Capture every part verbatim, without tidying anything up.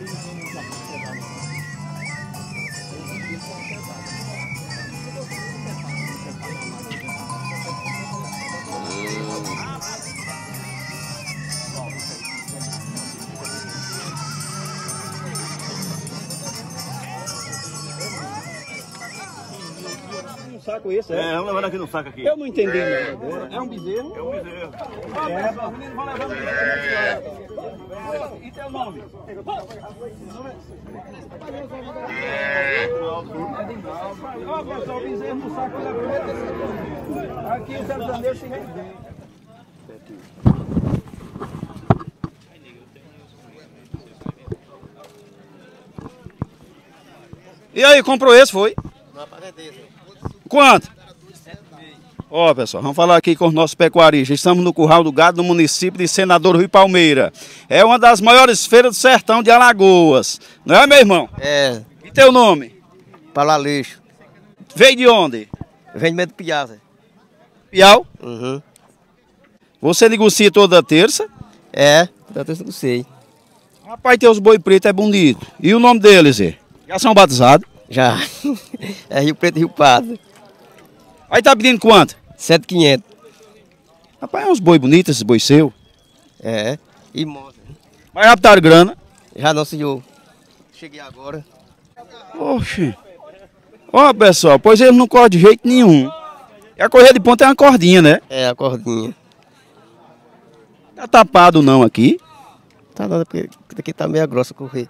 Um saco esse, é? É, vamos levar aqui no saco aqui. Eu não entendi nada agora. É um bezerro? É um bezerro. É, os meninos vão levar o bezerro. E teu nome? Ó, pessoal, o bezerro no saco pela primeira vez. Aqui o Zé Janeiro se revende. E aí, comprou esse, foi? Quanto? Ó, pessoal, vamos falar aqui com os nossos pecuaristas. Estamos no Curral do Gado, no município de Senador Rui Palmeira. É uma das maiores feiras do sertão de Alagoas. Não é, meu irmão? É. E teu nome? Para lixo. Veio de onde? Vem de medo de Piau, Zé. Piau? Uhum. Você negocia toda terça? É, toda terça não sei. Rapaz, teus boi preto é bonito. E o nome deles, Zé? Já são batizados? Já. É Rio Preto e Rio Pardo. Aí tá pedindo quanto? sete mil e quinhentos. Rapaz, é uns boi bonitos, esses boi seu. É. E mostra. Mas já botaram grana? Já não, senhor. Cheguei agora. Oxe. Ó, pessoal, pois eles não correm de jeito nenhum. E a correia de ponta é uma cordinha, né? É, a cordinha. Tá tapado não aqui? Tá nada, porque aqui tá meio grossa a correr.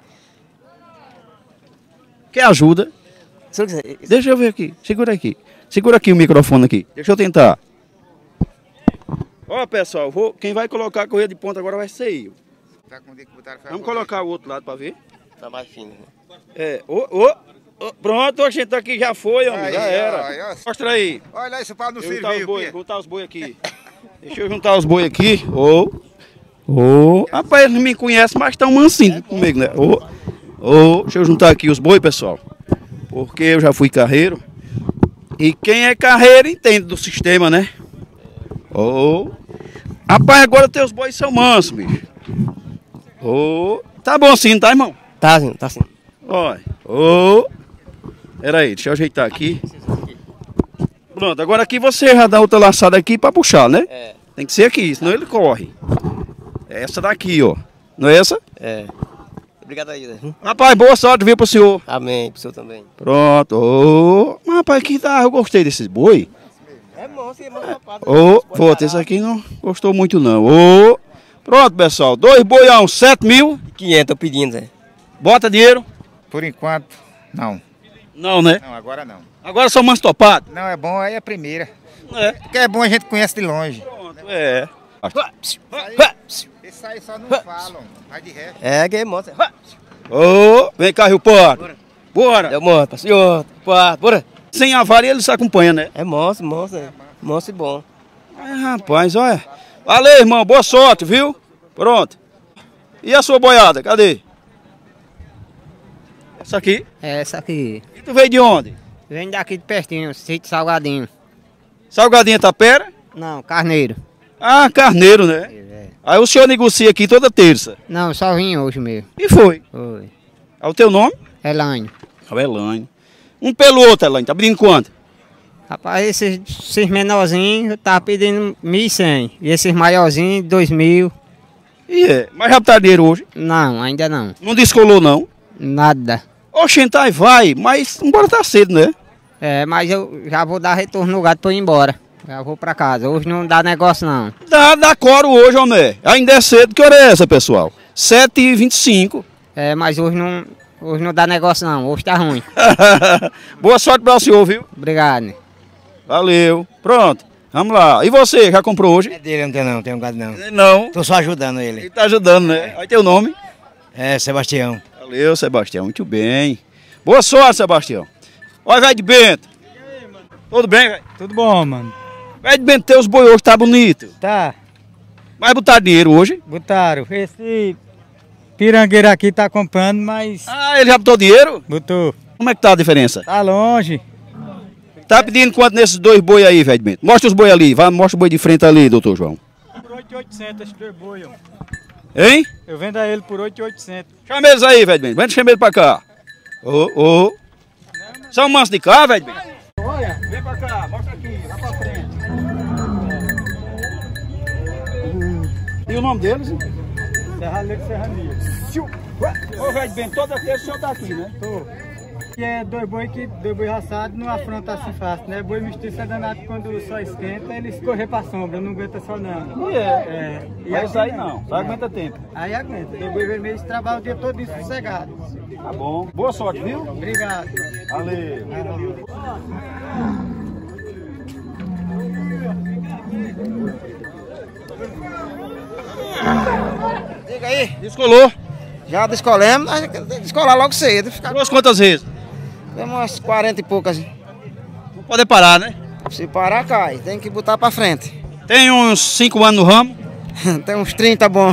Quer ajuda? Se eu quiser... Deixa eu ver aqui. Segura aqui. Segura aqui o microfone aqui. Deixa eu tentar. Ó, pessoal, vou... quem vai colocar a correia de ponta agora vai ser eu. Vamos colocar o outro lado pra ver. Tá mais fino, né? É. Ô, ô, ô, pronto, a gente aqui já foi, homem. Aí, Já era. aí, ó. Mostra aí. Olha esse pau no Deixa eu juntar os serviço. boi, juntar os boi aqui. Deixa eu juntar os boi aqui. Ô. Ô. Rapaz, eles não me conhecem, mas estão mansinhos comigo, né? Ô. Ô. Deixa eu juntar aqui os boi, pessoal. Porque eu já fui carreiro. E quem é carreiro entende do sistema, né? Ô. Rapaz, agora teus bois são mansos, bicho. Ô. Tá bom assim, tá, irmão? Tá sim, tá sim. Olha. Ô. Pera aí, deixa eu ajeitar aqui. Pronto, agora aqui você já dá outra laçada aqui pra puxar, né? É. Tem que ser aqui, senão ele corre. É essa daqui, ó. Não é essa? É. Obrigado aí, Zé. Rapaz, boa sorte, viu, pro senhor. Amém, pro senhor também. Pronto. Ô. Mas, rapaz, aqui tá. Eu gostei desses boi. É monstro, é monstro, rapaz. Ô, pô, esse aqui não gostou muito, não. Ô. Pronto, pessoal. Dois boião, sete mil. quinhentos, tô pedindo, Zé. Bota dinheiro? Por enquanto, não. Não, né? Não, agora não. Agora só manso topado. Não, é bom, aí é a primeira. É. Porque é bom, a gente conhece de longe. Pronto, é. Esse aí só não falam, mas de resto. É, que é monstro. Ô, vem cá, Rio Porto. Bora. É monstro, senhor. Pá, bora. Sem a vara ele se acompanha, né? É monstro, monstro, né? Monstro e bom. É, rapaz, olha. Valeu, irmão. Boa sorte, viu? Pronto. E a sua boiada, cadê? Essa aqui? É essa aqui. E tu veio de onde? Vem daqui de pertinho, sítio Salgadinho. Salgadinha Tapera? Não, Carneiro. Ah, Carneiro, né? É. Aí o senhor negocia aqui toda terça. Não, só vim hoje mesmo. E foi? Foi. É o teu nome? Elaine. É o Elaine. Um pelo outro, Elaine. Tá pedindo quanto? Rapaz, esses, esses menorzinhos eu tava pedindo mil e cem. E esses maiorzinhos, dois mil. E é. Mas já tá dinheiro hoje? Não, ainda não. Não descolou, não? Nada. Oxentai, vai. Mas embora tá cedo, né? É, mas eu já vou dar retorno no gado pra eu ir embora. Já vou pra casa. Hoje não dá negócio, não. Dá, dá coro hoje, homem. Ainda é cedo. Que hora é essa, pessoal? sete e vinte e cinco. É, mas hoje não, hoje não dá negócio, não. Hoje tá ruim. Boa sorte para o senhor, viu? Obrigado, né? Valeu. Pronto. Vamos lá. E você, já comprou hoje? É dele, não tem não, tem um gado não. Não. Tô só ajudando ele. Ele tá ajudando, né? Aí tem o nome? É, Sebastião. Valeu, Sebastião. Muito bem. Boa sorte, Sebastião. Olha, velho de Bento. Tudo bem, velho? Tudo bom, mano. Velho de Bento, teus boi hoje tá bonito. Tá, Vai botar dinheiro hoje? botaram. Esse pirangueiro aqui tá comprando, mas Ah, ele já botou dinheiro? botou. Como é que tá a diferença? Tá longe. Tá pedindo quanto nesses dois boi aí, velho de Bento? Mostra os boi ali. Vai, mostra o boi de frente ali, doutor João. Por oito mil e oitocentos esse dois boi, ó. Hein? Eu vendo a ele por oito mil e oitocentos. Chama eles aí, velho bem. Vem chama ele pra cá. Ô, ô. São mansos de cá, velho bem. Olha, vem pra cá, mostra aqui, vai pra frente. E o nome deles? Serra Negra e Serra Negra. Ô, velho bem, toda vez o senhor tá aqui, né? Tô. Que é dois boi que dois boi raçados não afronta assim fácil, né? Boi mestiço é danado quando o sol esquenta, eles correr pra sombra, não aguenta sol não. E é. É. E Mas assim aí não, só aguenta tempo. Aí aguenta. Dois boi vermelhos trabalham o dia todo sossegado. Tá bom. Boa sorte, viu? Obrigado. Valeu. Diga aí. Descolou. Já descolemos, nós temos que descolar logo cedo. Ficar Trouxe quantas vezes? temos umas quarenta e poucas. Não pode parar, né? Se parar, cai. Tem que botar pra frente. Tem uns cinco anos no ramo. Tem uns trinta bom.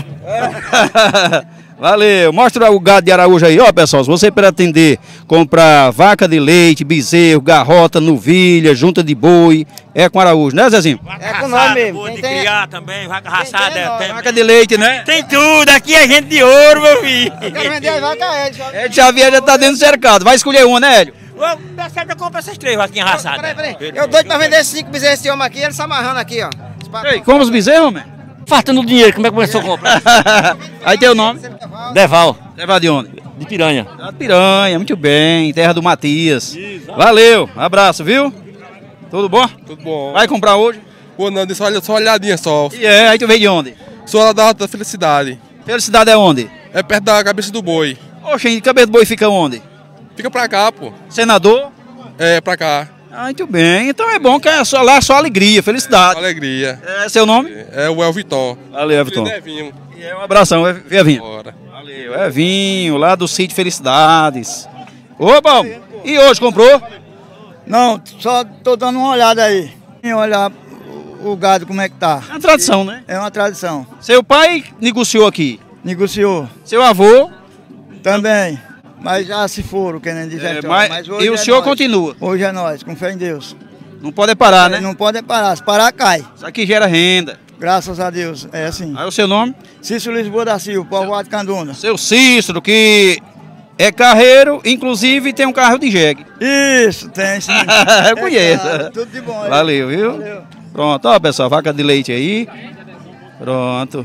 Valeu. Mostra o gado de Araújo aí. Ó, pessoal, se você pretender comprar vaca de leite, bezerro, garrota, novilha, junta de boi, é com Araújo, né, Zezinho? É com nós mesmo. Boa Quem de tem- criar também, vaca raçada. tem é nós. Tem, Vaca de leite, né? tem tudo, aqui é gente de ouro, meu filho. Quero vender as vacas a ele. Hélio Xavier já tá dentro do cercado. Vai escolher uma, né, Hélio? Ô, dá certo, eu compro essas três vaquinhas raçadas. Peraí, peraí. Eu doido pra vender cinco bezerros desse homem aqui, ele se amarrando aqui, ó. Ei, como os bezerros, homem? Fartando dinheiro, como é que começou a comprar? Aí tem o nome. Deval, Leva de onde? de piranha. Da Piranha, muito bem. Terra do Matias. Valeu. Abraço, viu? Tudo bom? Tudo bom. Vai comprar hoje? Pô, não, só, olha- só uma olhadinha só. E é, aí tu veio de onde? Sou lá da Rota da Felicidade. Felicidade é onde? É perto da cabeça do boi. Oxe, cabeça do boi fica onde? Fica pra cá, pô. Senador? É, pra cá. Ah, muito bem. Então é bom que é só, lá é só alegria, felicidade. Alegria. É seu nome? É o El Vitor. Valeu, Everton. Filho do Evinho. E é um abração, é Evinho. Bora. Valeu, Evinho, lá do sítio Felicidades. Opa, e hoje comprou? Não, só tô dando uma olhada aí. Vem olhar o, o gado como é que tá. É uma tradição, né? É uma tradição. Seu pai negociou aqui. Negociou Seu avô, também. Mas já se foram, querendo dizer. é, tchau. mas, Mas hoje e o é senhor nós. continua. Hoje é nós, com fé em Deus. Não pode parar, né? Não pode parar, se parar cai. Isso aqui gera renda. Graças a Deus, é assim. Aí o seu nome? Cícero Lisboa da Silva, povoado de Canduna. Seu Cícero, que é carreiro, inclusive tem um carro de jegue. Isso, tem sim. Eu conheço. claro, tudo de bom. aí. Valeu, viu? Valeu. Pronto, ó pessoal, vaca de leite aí. Pronto.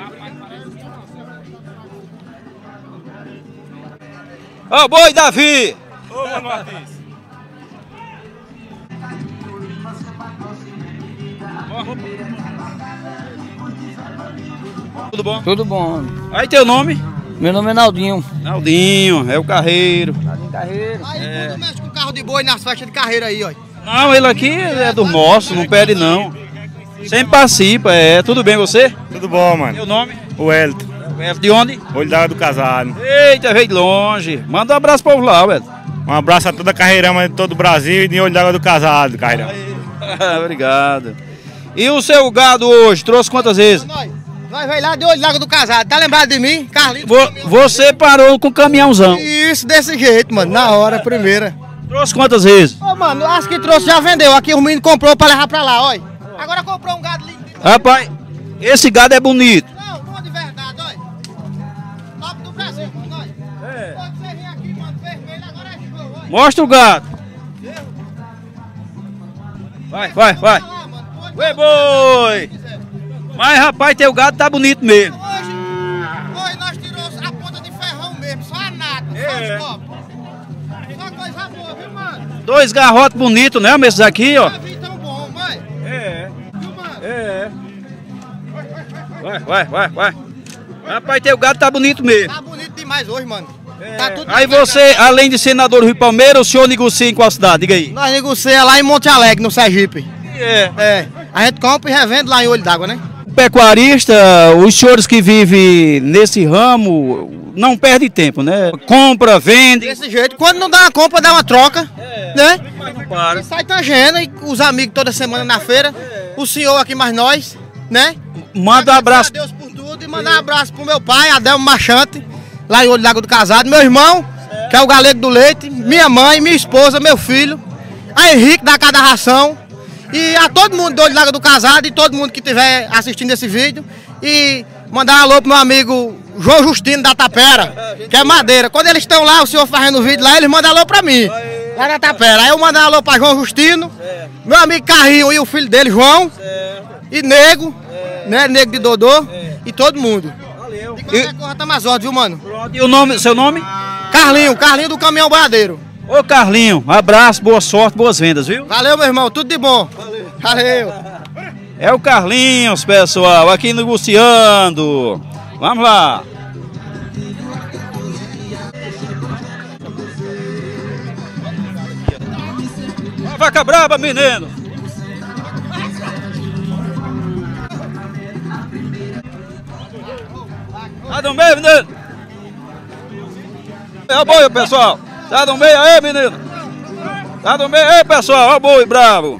Ó, boi, Davi! Tudo bom? Tudo bom. Aí teu nome? Meu nome é Naldinho. Naldinho, é o carreiro. Aí quando mexe com carro de boi nas festas de carreira aí, ó. Não, ele aqui é do nosso, não perde não. Sempre participa, é. Tudo bem você? Tudo bom, mano. Meu nome? O Elton. É de onde? Olho d'Água do Casado. Eita, veio de longe. Manda um abraço pro povo lá, velho. Um abraço a toda a carreirama de todo o Brasil e de Olho d'Água do Casado, carreirama. Obrigado. E o seu gado hoje, trouxe quantas vezes? Nós, nós veio lá de Olho Lago do Casado, tá lembrado de mim? Carlinhos. Vo- você parou com o caminhãozão. Isso, desse jeito, mano, na hora, primeira. Trouxe quantas vezes? Ô, mano, acho que trouxe, já vendeu. Aqui o menino comprou pra levar pra lá, olha. Agora comprou um gado lindo. Rapaz, esse gado é bonito. Não, não de verdade, olha. Top do Brasil, mano, olha. É. Quando você vem aqui, mano, vermelho, agora é show, olha. Mostra o gado. Vai, vai, vai. Olha lá, mano, pode- Ué, boi. Mas, rapaz, teu gado tá bonito mesmo. Hoje, hoje nós tiramos a ponta de ferrão mesmo, só a nata, só É. os copos. Só coisa boa, viu, mano? Dois garrotes bonitos, né? Esses aqui, ó. Nunca vi tão bom, mãe. É, Viu, mano? é. Vai, vai, vai, vai. Rapaz, teu gado tá bonito mesmo. Tá bonito demais hoje, mano. Tá tudo Aí bem, você, além de senador do Rio Palmeiras, o senhor negocia em qual cidade? Diga aí. Nós negociamos lá em Monte Alegre, no Sergipe. É. É. A gente compra e revende lá em Olho d'Água, né? Pecuarista, os senhores que vivem nesse ramo não perdem tempo, né? Compra, vende. Desse jeito. Quando não dá uma compra, dá uma troca. Né? Não para. E sai tangendo e os amigos toda semana na feira. O senhor aqui mais nós, né? Manda um abraço. Agradecer a Deus por tudo e mandar um abraço pro meu pai, Adelmo Machante, lá em Olho d'Água do Casado. Meu irmão, que é o Galego do Leite. Minha mãe, minha esposa, meu filho. A Henrique da Cada Ração. E a todo mundo do Olho d'Água do Casado e todo mundo que estiver assistindo esse vídeo. E Mandar um alô pro meu amigo João Justino da Tapera, que é Madeira. Quando eles estão lá, o senhor fazendo vídeo lá, eles mandam alô pra mim, lá da Tapera. Aí eu mando um alô pra João Justino, meu amigo Carrinho e o filho dele, João, e Nego, né, Nego de Dodô, e todo mundo. Valeu. E qualquer coisa tá mais óbvio, viu, mano? E o nome, seu nome? Carlinho, Carlinho do Caminhão Boiadeiro. Ô Carlinho, abraço, boa sorte, boas vendas, viu? Valeu, meu irmão, tudo de bom. Valeu. Valeu. É o Carlinhos, pessoal, aqui negociando. Vamos lá. Vaca braba, menino. Sai do meio, menino. É o boi, pessoal. Sai do meio aí, menino. Sai do meio aí, pessoal. Ó o boi bravo.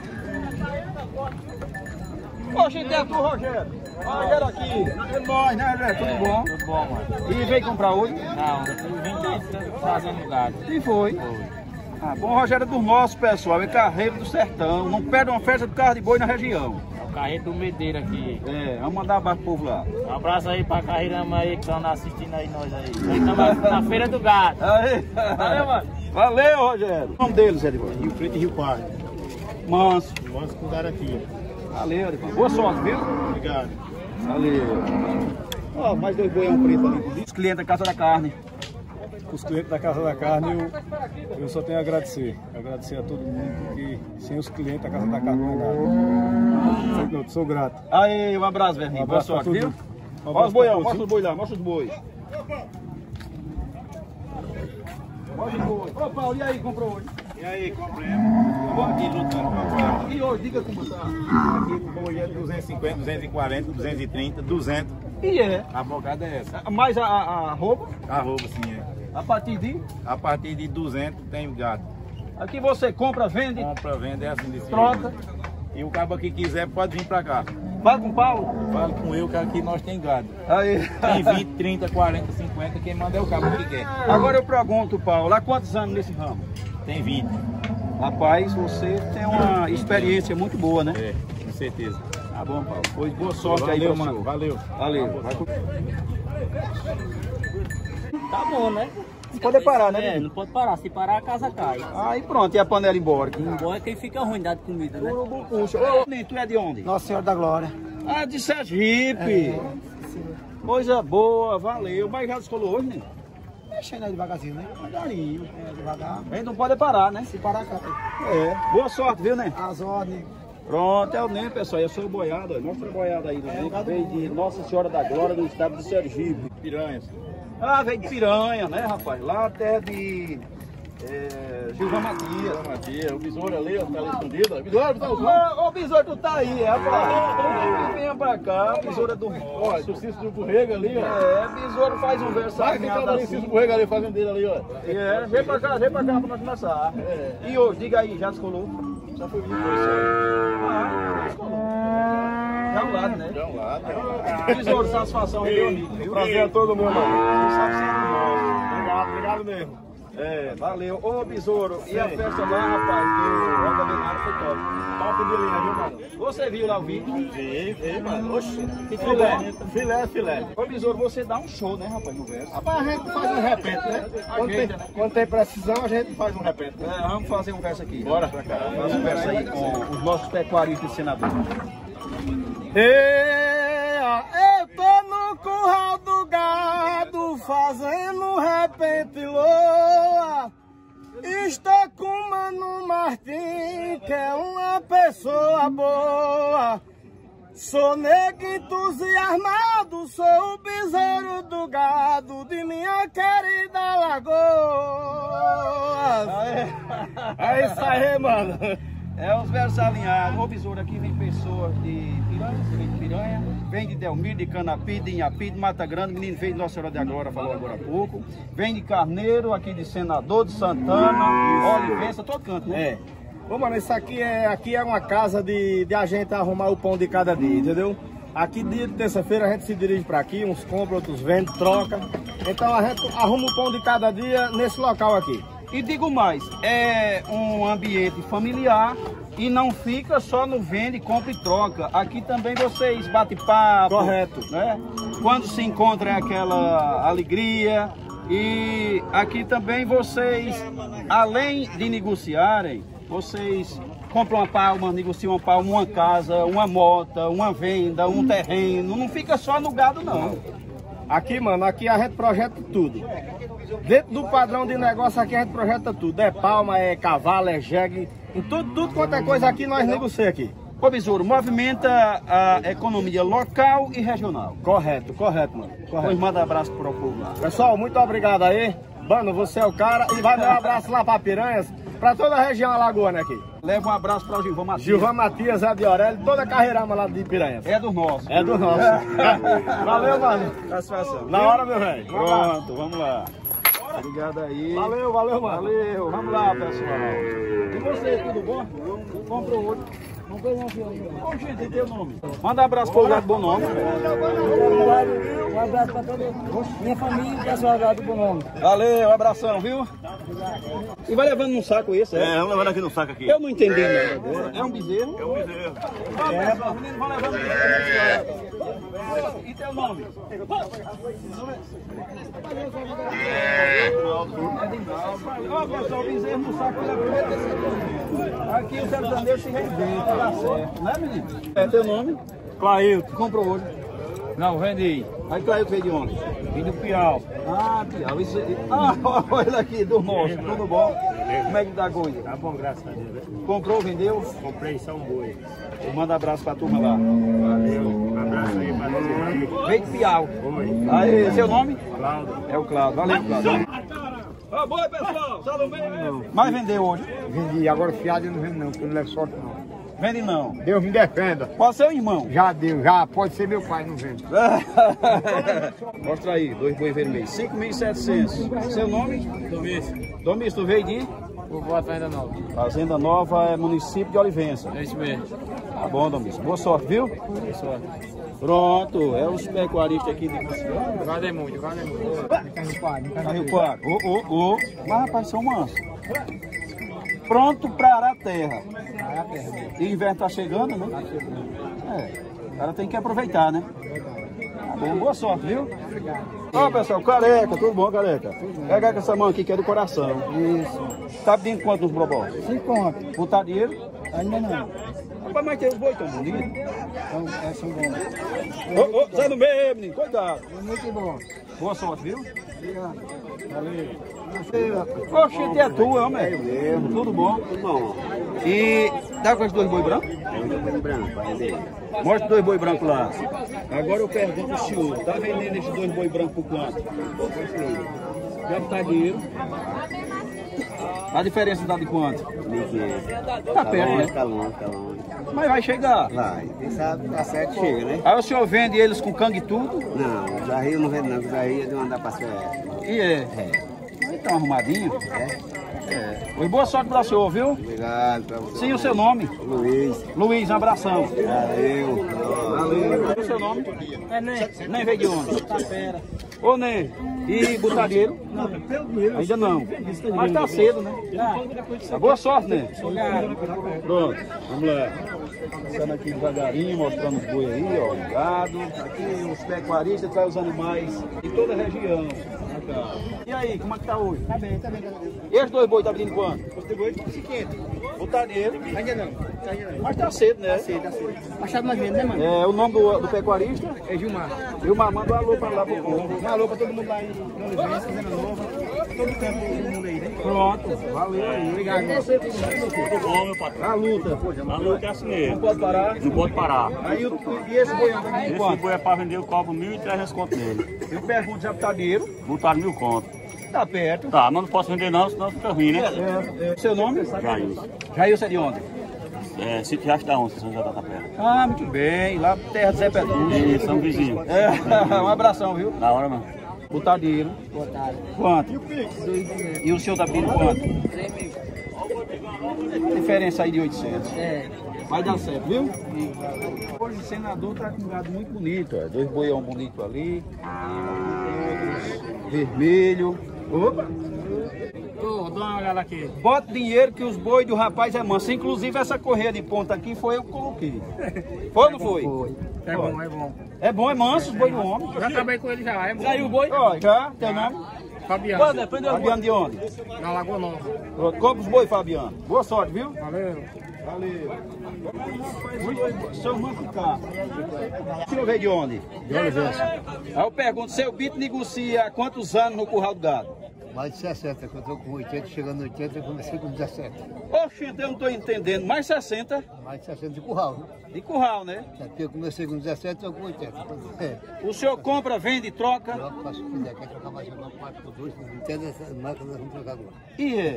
Oxe, tem tu, Rogério. Rogério aqui. É nóis, né, André? Tudo bom? Tudo bom, mano. E veio comprar hoje? Não, eu vim fazendo gado. E foi. Ah, bom, Rogério é do nosso, pessoal. É carreiro do sertão. Não perde uma festa do carro de boi na região. É o carreiro do Medeiro aqui. É, vamos mandar abraço pro povo lá. Um abraço aí pra Carreirama aí que estão assistindo aí nós aí. Estamos na Feira do Gado. Aí. Valeu, mano. Valeu, Rogério. O nome deles, Edivão? Rio Preto e Rio Pardo. Manso. Manso com garantia. Valeu, Edivão. Boa sorte, viu? Obrigado. Valeu. Ó, mais dois boião preto ali. Os clientes da Casa da Carne. Os clientes da Casa da Carne, eu, eu só tenho a agradecer. Agradecer a todo mundo, porque sem os clientes da Casa da Carne não é nada. Sou, sou grato. Aí, um abraço, velhinho. Um Boa abraço sorte, viu? Um Olha os boião, todos, mostra os boi lá, mostra os boi. Mostra os boi. Ô, Paulo, e aí, comprou hoje? E aí, comprei. Vamos aqui lutando. E hoje, diga como tá. Aqui o boi é duzentos e cinquenta, duzentos e quarenta, duzentos e trinta, duzentos. E é? A bocada é essa. Mais a, a, a roupa? A roupa sim é. A partir de? A partir de duzentos tem gado. Aqui você compra, vende? Compra, vende, é assim desse Troca. jeito. E o cabo que quiser pode vir pra cá. Fala com o Paulo? Fala com eu que aqui nós tem gado. Aí. Tem vinte, trinta, quarenta, cinquenta, quem manda é o cabo que quer. Agora eu pergunto, Paulo, há quantos anos nesse ramo? Tem vinte. Rapaz, você tem uma experiência muito boa, né? É, com certeza. Tá bom, Paulo. Pois boa sorte. Valeu, aí, mano. senhor. Valeu. Valeu. Vai com... Tá bom, né? Não pode parar, né? É, não pode parar. Se parar, a casa cai. Aí pronto, e a panela embora. Embora quem fica ruim dado comida, né? Urubu puxa. Ô, nem, tu é de onde? Nossa Senhora da Glória. Ah, de Sergipe. É. Coisa boa, valeu. Mas já descolou hoje, né? Mexendo aí devagarzinho, né? Devagarinho. É, devagar. A gente não pode parar, né? Se parar, cá. É. Boa sorte, viu, né? As ordens. Pronto, é o Nen, pessoal. Eu sou o boiado. Mostra a boiada aí. Né? É, veio de Nossa Senhora da Glória do estado de Sergipe. Piranhas. Ah, veio de Piranha, né, rapaz? Lá até de é, Gilvan Matias. Gilvan Matias. O besouro ali, ó, tá ali escondido. Besouro, besouro. Ô, besouro, tu tá aí, rapaz. Venha pra cá, besouro é do nosso. Ó, o Cícero do Borrega ali, ó. É, besouro faz um verso. Vai ficando ali, Cícero do Borrega ali, fazendo dele ali, ó. É, vem pra cá, vem pra cá pra nós começar. É. E hoje, diga aí, já descolou? Já foi muito por isso aí. Ah, descolou. Já ao lado, né? Já ao lado. Besouro, satisfação aí, meu amigo, viu? Prazer é todo meu, mano. Tu sabe ser do nosso. Obrigado, obrigado mesmo. É, valeu. Ô, besouro, e a festa lá, rapaz, do Roda Benário foi top. Top de linha, viu, mano? Você viu lá o vídeo? Vi, vi, mano. Oxi. Filé. Filé, filé. Ô, besouro, você dá um show, né, rapaz, no verso? Rapaz, a gente faz um repente, né? Quando tem, né? quando tem precisão, a gente faz um repente. É, vamos fazer um verso aqui. Bora. Faz um verso aí com os nossos pecuaristas e senadores. Eu tô no curral do gado, fazendo repente loa. Estou com o Mano Martim, que é uma pessoa boa. Sou nego entusiasmado, sou o besouro do gado de minha querida Lagoa. É isso aí, mano. É os versos alinhados. O besouro aqui vem pessoas de Piranha, vem de Piranha, vem de Delmiro, de Canapi, de Inhapi, de Mata Grande, menino veio de Nossa Senhora da Glória, falou agora há pouco. Vem de Carneiro, aqui de Senador, de Santana, Olivença, todo canto, né? É. Ô, mano, isso aqui é, aqui é uma casa de, de a gente arrumar o pão de cada dia, entendeu? Aqui dia de terça-feira a gente se dirige para aqui, uns compra, outros vende, troca. Então a gente arruma o pão de cada dia nesse local aqui. E digo mais, é um ambiente familiar, E não fica só no vende, compra e troca. Aqui também vocês batem papo. Correto. Né? Quando se encontra é aquela alegria. E aqui também vocês, além de negociarem, vocês compram uma palma, negociam uma palma, uma casa, uma moto, uma venda, um terreno. Não fica só no gado, não. Aqui, mano, aqui a gente projeta tudo. Dentro do padrão de negócio aqui a gente projeta tudo. É palma, é cavalo, é jegue. Em tudo, tudo quanto é coisa aqui nós negociamos aqui. Ô Besouro, movimenta a economia local e regional. Correto, correto, mano. Correto. Pois manda abraço pro povo lá. Pessoal, muito obrigado aí. Mano, você é o cara. E vai dar um abraço lá pra Piranhas, pra toda a região alagoana aqui. Leva um abraço para o Gilvan Matias. Gilvan Matias, Zé de Aurélio, toda a carreirama lá de Piranhas. É dos nossos. É dos nossos. Valeu, mano. Satisfação. Na hora, meu velho. Pronto, vamos lá. Obrigado aí. Valeu, valeu, mano. Valeu, vamos lá, pessoal. E você, tudo bom? Comprou outro. Ô, gente, teu nome? Manda um abraço pro lugar do Bom Nome. Um abraço para toda minha família e pessoal lá do Bom Nome. Valeu, um abração, viu? E vai levando num saco esse, é? É, vamos levando aqui no saco aqui. Eu não entendi nada. É um bezerro? É um bezerro. Ó, pessoal, os meninos vão levando bezerro. E teu nome? Ó, pessoal, o bezerro no saco da aqui o sertanejo se reinventa, dá certo, né, menino? É teu nome? Clailton. Comprou hoje? Não, vendi. Aí Clailton veio de onde? Vim do Piau. Ah, Piau, isso aí. Ah, olha ele aqui, do nosso, tudo bom? Como é que tá a coisa? Tá bom, graças a Deus. Comprou, vendeu? Comprei só um boi. Manda abraço pra turma lá. Valeu. Um abraço aí pra você. Veio de Piau. Oi. Aí, seu nome? Cláudio. É o Cláudio. Valeu, Cláudio. Ó, boi, pessoal. Salve. Mas vendeu hoje? Vendi, agora fiado eu não vendo não, porque eu não levo sorte não. Vende não. Deus me defenda. Pode ser o irmão? Já deu, já pode ser meu pai, não vende. Mostra aí, dois boi vermelhos. cinco mil e setecentos. Seu nome? Domício. Domício, tu veio de? Boa Fazenda Nova. Fazenda Nova é município de Olivença. É isso mesmo. Tá bom, Domício. Boa sorte, viu? Boa sorte. Pronto, é os pecuaristas aqui de Cristiano. Vale muito, vale muito. Rio Claro. Ô, ô, ô. Mas rapaz, são mansos. Pronto para arar a terra. E o inverno tá chegando, né? É. O cara tem que aproveitar, né? Tá bom, boa sorte, viu? Ó, pessoal, careca, tudo bom, careca? Pega com essa mão aqui que é do coração. Isso. Tá pedindo quanto nos brobó? Cinco conto. Botar dinheiro? Ainda não. Rapaz, mas tem os boi tão bonitos. Então, é, são bons. Ô, ô, sai no meio, menino, cuidado. Muito bom. Boa sorte, viu? Obrigado. Valeu. Oxe, é tua, homem. É mesmo. Tudo bom? Tudo bom. E dá com os dois boi brancos? É, dois boi brancos, mostra os dois boi brancos lá. Agora eu pergunto ao senhor, tá vendendo esses dois boi brancos por quanto? Já tá dinheiro. A diferença dá de quanto? mil e quinhentos. Tá perto, né? Tá longe, tá longe. Mas vai chegar. Vai. Quem sabe tá certo, chega, né? Aí o senhor vende eles com cangue e tudo? Não, os arreios não vende não, os arreios é de mandar pra Suécia. E é? É. Estão arrumadinho? É. É. Oi, boa sorte pra senhor, viu? Obrigado pra você. Sim, o seu nome? Luiz. Luiz, um abração. Valeu. Valeu. O seu nome? É Ney. Nem veio de onde? Tapera. Ô, Ney. E botadeiro? Não, ainda não. Mas tá cedo, né? Tá. Boa sorte, né? Pronto, vamos lá. Passando aqui devagarinho, mostrando os boi aí, ó, o gado. Aqui os pecuaristas trazem os animais de toda a região. E aí, como é que tá hoje? Tá bem, tá bem, tá bem. E os dois boi tá pedindo quanto? Os dois boi, quinhentos. Botadeiro? Ainda não. Mas tá cedo, né? Tá cedo, tá cedo. Achado mais menos, né, mano? É, o nome do, do pecuarista? É Gilmar. Gilmar, manda um alô pra lá pro povo. Um alô pra todo mundo lá em Olivença, Fazenda Nova. Todo canto, todo mundo aí, né? Pronto, valeu aí. Obrigado. Tudo bom, meu patrão? A luta. A luta é assim mesmo. Não pode parar? Não pode parar. Aí, e esse boi anda Esse quanto? boi é pra vender, eu cobro mil e trezentos conto nele. Eu pergunto, já tá dinheiro? Botaram mil conto. Tá perto. Tá, mas não posso vender não, senão fica ruim, né? É, é. Seu nome? Jair. Jair, você é de onde? É, Sítio Riacho da Onça, São José da Tapera. Ah, muito bem. Lá terra do Zé Pedro. E são vizinhos. É, um abração, viu? Na hora, mano. Botar dinheiro. Botaram. Quanto? Dois E o senhor tá pedindo quanto? Três mil. Diferença aí de oitocentos. É. Vai dar certo, viu? Hoje o senador tá com um gado muito bonito, ó. Dois boião bonitos ali. Tem outros vermelho. Opa! Tô, dá uma olhada. ela aqui. Bota dinheiro que os bois do rapaz é manso. Inclusive essa correia de ponta aqui foi eu que coloquei. Foi ou não foi? Foi. É bom, é bom. É bom, é manso os bois do homem. Já trabalhei com ele já, é bom. Já o boi? Ó, já, teu nome? Fabiano. Quando é? Fabiano de onde? Na Lagoa Nova. Pronto, compra os boi, Fabiano. Boa sorte, viu? Valeu. Valeu. Seu irmão ficar. O senhor veio de onde? De Olivença. Aí eu pergunto, seu Bito negocia há quantos anos no curral do gado? Mais de sessenta, que eu estou com oitenta, chegando a oitenta, eu comecei com dezessete. Oxe, eu não estou entendendo. Mais sessenta? Mais de sessenta de curral, né? De curral, né? É porque eu comecei com dezessete, estou com oitenta. É. O senhor compra, vende, troca? Troca, faço o que quiser. Quer trocar mais uma quatro por dois, não entende essa máquina, nós vamos trocar agora. E é?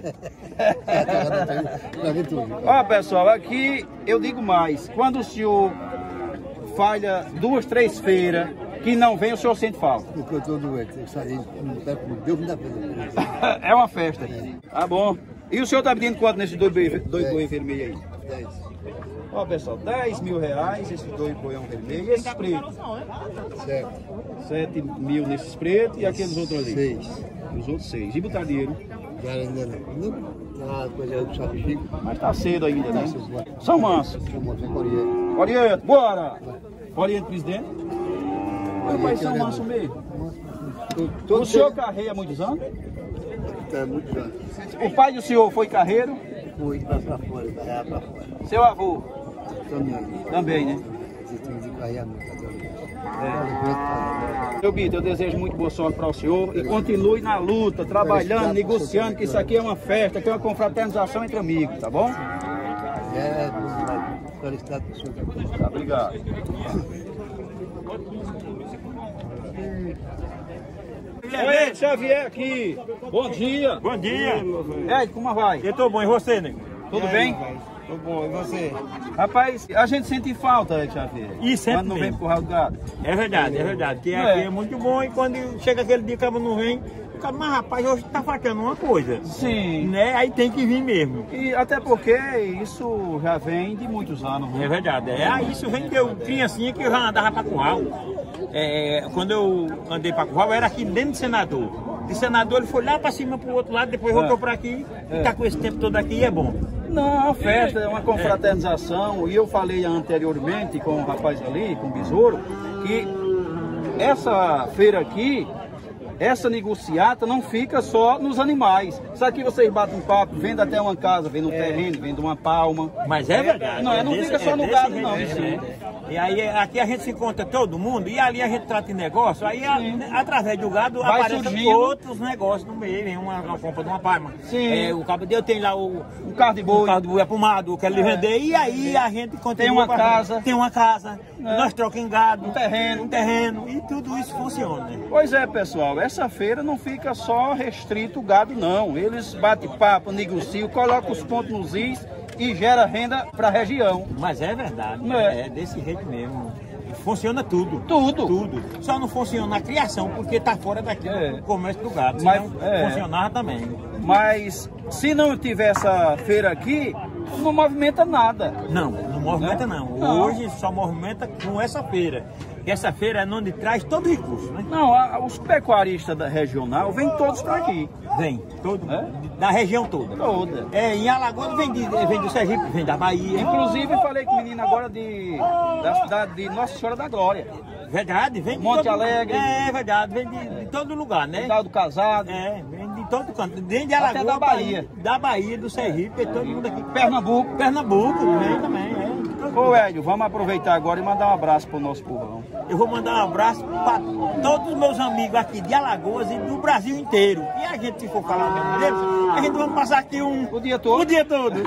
É, tudo. Ó, pessoal, aqui eu digo mais. Quando o senhor falha duas, três feiras que não vem, o senhor sente falta. Porque eu estou doente, eu saí, não deu muita pena. É uma festa. Tá bom. E o senhor está pedindo quanto nesses dois boi, dois boi vermelhos aí? dez. Ó, pessoal, dez mil reais esses dois boião vermelhos. E esses pretos? Certo. sete mil nesses pretos e aqueles outros ali? Seis. Os outros seis. E botar dinheiro? Já ainda não. Não, ah, coisa eu sabe, Chico. Mas tá cedo ainda, né? São Manso. São Manso, é Oriente. Oriente, bora! Oriente, presidente. Rapaz, São Manso mesmo. O senhor carreia há muitos anos? É, muitos anos. O pai do senhor foi carreiro? Fui para fora, para fora. Seu avô? Também. Também, né? Você tem que carregar muito. É. Seu Bito, eu desejo muito boa sorte para o senhor e continue na luta, trabalhando, negociando, que isso aqui é uma festa, que é uma confraternização entre amigos, tá bom? É, felicidade para o senhor também. Tá, obrigado. Oi, Xavier aqui. Bom dia. Bom dia. É, como vai? Eu tô bom, e você, nego? Tudo bem? Tô bom, e você? Rapaz, a gente sente falta, Xavier. E sempre quando não vem mesmo. pro curral do gado. É verdade, é verdade. Que Não aqui é? é muito bom e quando chega aquele dia que o cabo não vem, o cabo, mas rapaz, hoje tá faltando uma coisa. Sim. Né? Aí tem que vir mesmo. E até porque isso já vem de muitos anos. Né? É verdade. É, ah, isso vem que eu criancinha que eu já andava pra curral. É, quando eu andei pra curral, eu era aqui dentro do senador. De senador ele foi lá pra cima pro outro lado, depois voltou É. pra aqui É. e tá com esse tempo todo aqui e é bom. Não, é uma festa, é uma confraternização. E eu falei anteriormente com o rapaz ali, com o Besouro, que essa feira aqui, essa negociata não fica só nos animais. Isso aqui vocês batem um papo, vende até uma casa, vende um terreno, vende uma palma. Mas é verdade. Não, é não desse- fica só é no desse gado, jeito não. mesmo, Sim. né? E aí aqui a gente se encontra todo mundo e ali a gente trata de negócio, aí a- através do gado Vai aparecem surgindo. outros negócios no meio, vem uma, uma compra de uma palma. Sim. É, o cabo dele tem lá o, Um carro de boi. o carro de boi apumado, quer lhe vender, e aí a gente continua. Tem uma pra- casa. Tem uma casa, É. nós trocamos gado, Um terreno. um terreno, e tudo isso funciona. Pois é, pessoal, essa feira não fica só restrito o gado, não. Eles batem papo, negociam, colocam os pontos nos is e gera renda para a região. Mas é verdade, Não é? é desse jeito mesmo. Funciona tudo. Tudo. Tudo. Só não funciona a criação, porque tá fora daqui É. do comércio do gado. Mas- Senão é. funcionava também. Mas se não tiver essa feira aqui, não movimenta nada. Não, não movimenta não. Não. Hoje só movimenta com essa feira. E essa feira é onde traz todo o recurso, né? Não, a- os pecuaristas da regional vêm todos para aqui. Vem, todo, É? da região toda. Toda. É, em Alagoas vem, de, vem do Sergipe, vem da Bahia. Inclusive, falei com o menino agora de, da cidade de Nossa Senhora da Glória. Verdade, vem de Monte todo Alegre. É, verdade, vem de, de todo lugar, né? Cidade do Casado. É, vem de todo canto. Dentro de Até Alagoas. da Bahia. Da Bahia, do Sergipe, é todo mundo aqui. Pernambuco. Pernambuco, vem também, é. Ô, Hélio, vamos aproveitar agora e mandar um abraço pro nosso povão. Eu vou mandar um abraço para todos os meus amigos aqui de Alagoas e do Brasil inteiro. E a gente, se for falar mesmo deles, a gente vai passar aqui um... O dia todo? O dia todo.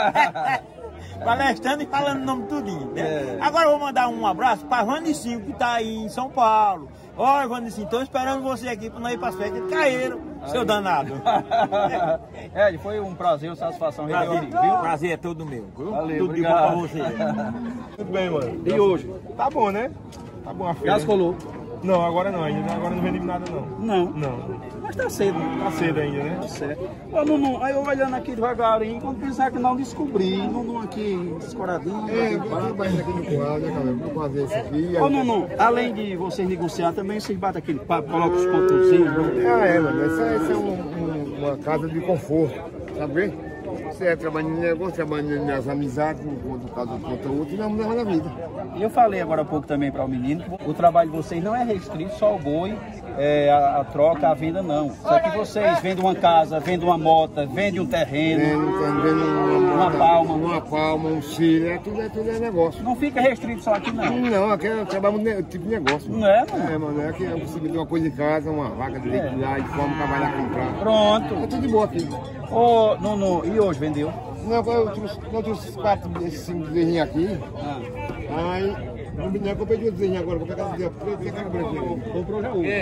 Palestrando e falando o nome tudinho. Né? É. Agora eu vou mandar um abraço para Vanicinho, que está aí em São Paulo. Olha, Vanicinho, estou esperando você aqui para nós ir para as festas de Caeiro, seu danado. Hélio, foi um prazer, uma satisfação rever o Prazer, amigo, viu? prazer é todo meu. Viu? Valeu, Tudo obrigado. de bom para você. Tudo bem, mano. E hoje? Tá bom, né? Tá bom a feira. Já escolou? Não, agora não, ainda. Agora não vendemos nada, não. Não. Não. Mas tá cedo, né? Tá cedo ainda, né? Tá certo. Ô, Nuno, aí eu olhando aqui devagarinho, quando pensar que não descobri, Nuno aqui escoradinho. É, vou trabalhando aqui no curral, né, cara? Vou fazer isso aqui. Ô, Nuno, além de vocês negociar também, vocês batem aquele papo, colocam os pontozinhos, né? Ah, é, mano. Essa, essa é um, um, uma casa de conforto. Sabe bem? Você é trabalhando em negócio, trabalhando nas amizades, um conta um caso, conta outro, e não leva na vida. E eu falei agora há pouco também para o menino, o trabalho de vocês não é restrito só ao boi, é, a, a troca, a venda não. Só que vocês vendem uma casa, vendem uma moto, vendem um terreno, Vendo, vendo uma, uma palma. Uma palma, um filho, é tudo, é tudo é negócio. Não fica restrito só aqui não. Não, aqui é trabalho de tipo de negócio. Não é, mano? É, mano, é que eu consigo ter uma coisa em casa, uma vaca de leite lá, de forma para trabalhar comprar. Pronto. É tudo de boa aqui. Ô, Nuno, e hoje vendeu? Não, eu trouxe, eu trouxe esses quatro, esses cinco desenhos aqui. Ah. Aí, no menino, eu comprei dois desenhos agora, comprei a casa de preto e a cara branca. Comprou já um. É.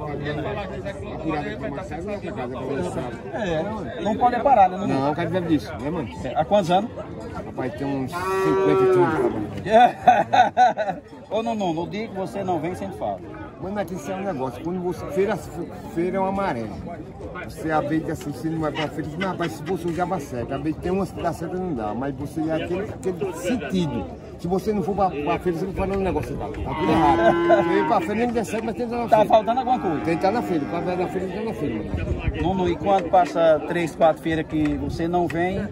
Apurada aqui, mas sai na outra casa, pra ver sabe. É, não pode parar, né, Nuno? Não, o cara deve disso, né, mano? É, há quantos anos? Rapaz, tem uns cinquenta e tudo trabalhando. Ô, Nuno, no dia que você não vem, sempre fala. Mano, aqui isso é um negócio. Quando você. Feira, feira é uma maré. Você abelha assim, você não vai pra feira, não, rapaz, se você usar certo. Abelha tem umas que dá certo não dá, mas você é aquele, aquele sentido. Se você não for pra, pra feira, você não faz nenhum negócio, tá? Tá tudo errado. Você ir pra feira, não der certo, mas tem que estar na feira. Tá faltando alguma coisa? Tem que estar na feira. Quando vai na feira, tem que estar na feira, mano. Nuno, e quando passa três, quatro feiras que você não vem,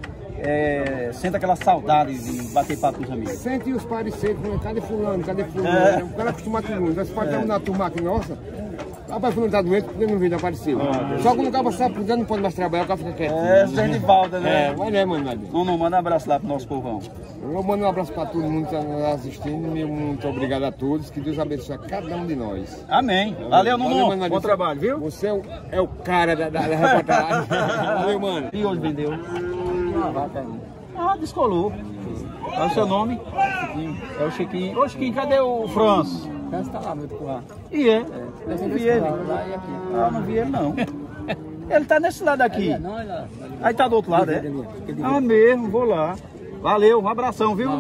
é, sente aquela saudade de bater papo com os amigos? Sente os pareceres, cadê fulano, cadê fulano? É. O cara acostuma com muito. Nós pode estar na turma aqui, nossa. Rapaz, fulano tá doente porque não veio, não apareceu. Ah, Só quando o cara está por não pode mais trabalhar, o cara fica quieto. É, sente falta, né? É, mas é, mano. Nuno, manda um abraço lá pro nosso povão. Eu mando um abraço para todo mundo que está assistindo. Muito obrigado a todos. Que Deus abençoe cada um de nós. Amém. Valeu, Nuno. Valeu, bom trabalho, viu? Você é o, é o cara da, da, da reportagem. Valeu, mano. E hoje vendeu? Uma vaca aí. Ah, descolou. Qual é o seu nome? Chiquinho. É o Chiquinho. Ô, Chiquinho, cadê o Franço? O Franço tá lá, muito lá. E é? é. Eu não vi ele. Lá e aqui. Ah, não vi ele não. Ele tá nesse lado aqui. É, não, é aí tá do outro lado, é? Ah, mesmo, vou lá. Valeu, um abração, viu?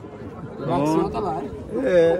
Bom. Tá lá. É.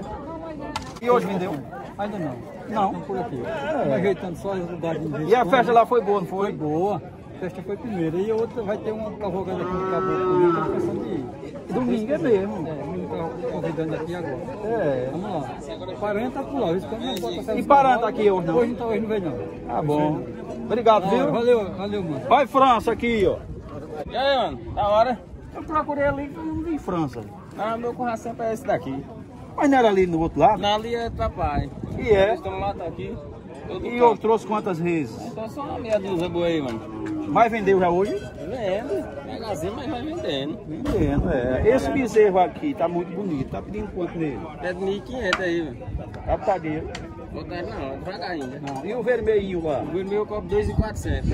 E hoje vendeu? Ainda não. Não. Por aqui. É. Ajeitando só os lugares de E a festa lá foi boa, não foi? Foi boa. A festa foi primeira. E a outra vai ter uma cavalgada aqui no Caboclo. Estou pensando de ir. Domingo é mesmo. É, o está convidando aqui agora. É. Vamos lá. Parando tá por lá. E Parando tá aqui hoje não? Hoje não, hoje não veio não. Tá bom. Obrigado, viu? Valeu, valeu, mano. Vai, França, aqui, ó. E aí, mano? Da hora? Eu procurei ali e não vi França. Ah, meu coração é esse daqui. Mas não era ali no outro lado? Na ali é papai. E é? Estamos lá, tá aqui. E eu trouxe quantas vezes? Então só uma meia dúzia boa aí, mano. Mas vendeu já hoje? Vendo. Magazinho, mas vai vendendo. Vendendo, é. Esse bezerro aqui tá muito bonito. Tá pedindo quanto nele? É de mil e quinhentos aí, velho. Tá putadeiro. Botar não, devagar ainda. Não. E o vermelhinho lá? O vermelho eu cobro dois mil e quatrocentos.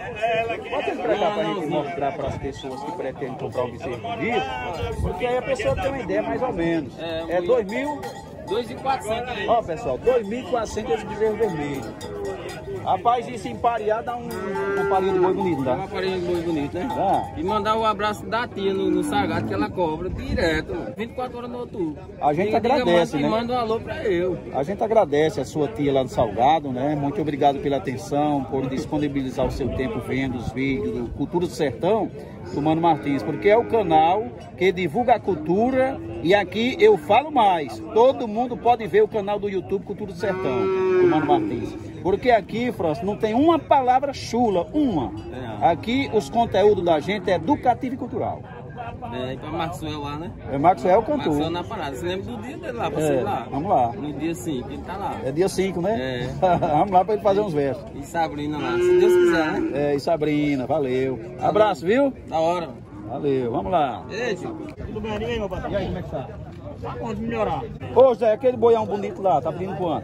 Pode ele pra cá pra gente mostrar para as pessoas que pretendem comprar um bezerro bonito, porque aí a pessoa tem uma ideia mais ou menos. É, é dois mil? dois mil e quatrocentos aí. Ó, pessoal, dois mil e quatrocentos esse bezerro vermelho. Rapaz, isso em parear dá um, uma parinha de boi bonito, tá? Uma parinha de boi bonito, né? Ah. E mandar o um abraço da tia no, no Salgado, que ela cobra direto, mano. vinte e quatro horas no outubro. A gente diga, agradece, diga, né? Manda um alô pra eu. A gente agradece a sua tia lá no Salgado, né? Muito obrigado pela atenção, por disponibilizar o seu tempo vendo os vídeos do Cultura do Sertão do Mano Martins, porque é o canal que divulga a cultura. E aqui eu falo mais, todo mundo pode ver o canal do YouTube Cultura do Sertão do Mano Martins. Porque aqui, França, não tem uma palavra chula, uma. Aqui os conteúdos da gente é educativo e cultural. É, e pra Maxwell lá, né? É Maxwell cantor. Maxwell na parada. Você lembra do dia dele lá, pra é, você ir lá? Vamos lá. No dia cinco, ele tá lá. É dia cinco, né? É. Vamos lá pra ele fazer uns versos. E Sabrina lá, se Deus quiser, né? É, e Sabrina, valeu. valeu. Abraço, viu? Da hora. Valeu, vamos lá. Ei, tudo bem, ninguém, meu patrão? E aí, como é que tá? Tá bom de melhorar. Ô, Zé, aquele boião bonito lá, tá pedindo quanto?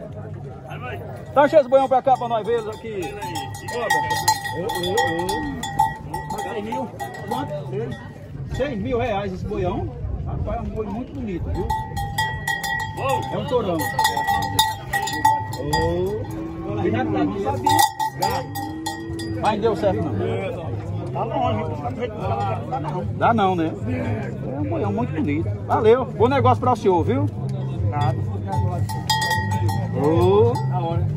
Tá cheio esse boião pra cá pra nós ver aqui. seis mil? Quanto? Seis. Seis mil reais esse boião. Rapaz, é um boi muito bonito, viu? É um torão. Oh. Já tá, não sabia. Mas deu certo não. Tá longe, tá não. Dá não, né? É um boião muito bonito. Valeu. Bom negócio pra o senhor, viu? Nada. Oh. Da hora.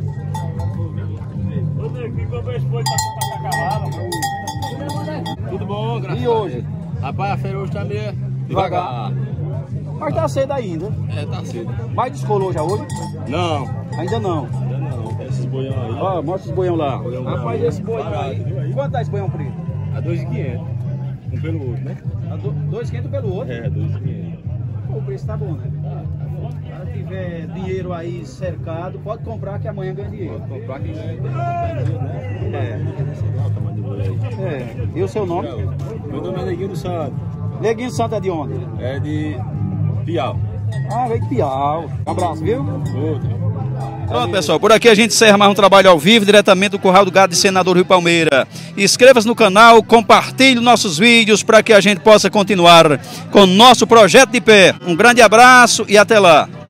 Tudo bom, graças E hoje? Rapaz, a feira hoje tá meio devagar. Mas tá cedo ainda. É, tá cedo. Mas descolou já hoje? Não. Ainda não. Ainda não. Esses boião aí. Ó, mostra os boião lá. Boião Rapaz, aí. esse boião aí. Quanto tá esse boião preto? A dois mil e quinhentos. Um pelo outro, né? A do, dois mil e quinhentos pelo outro? É, dois mil e quinhentos. Pô, o preço tá bom, né? Se o cara tiver dinheiro aí cercado, pode comprar que amanhã ganha dinheiro. Pode comprar que ganha dinheiro, né? É. É. E o seu nome? Meu nome é Neguinho do Santo. Neguinho do Santo é de onde? É de Piau. Ah, veio de Piau. Um abraço, viu? Outro. Pronto, pessoal, por aqui a gente encerra mais um trabalho ao vivo, diretamente do Curral do Gado de Senador Rio Palmeira. Inscreva-se no canal, compartilhe nossos vídeos para que a gente possa continuar com o nosso projeto de pé. Um grande abraço e até lá.